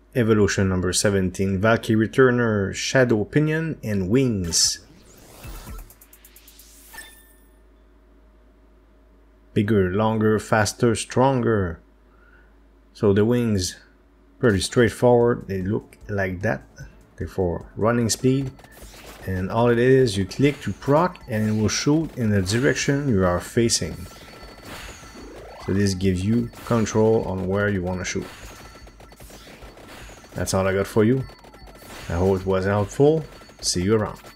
Evolution number 17, Valkyrie Turner, Shadow, Pinion, and Wings. Bigger, longer, faster, stronger. So the wings, pretty straightforward. They look like that. They're for running speed. And all it is, you click to proc and it will shoot in the direction you are facing. So this gives you control on where you want to shoot. That's all I got for you. I hope it was helpful. See you around.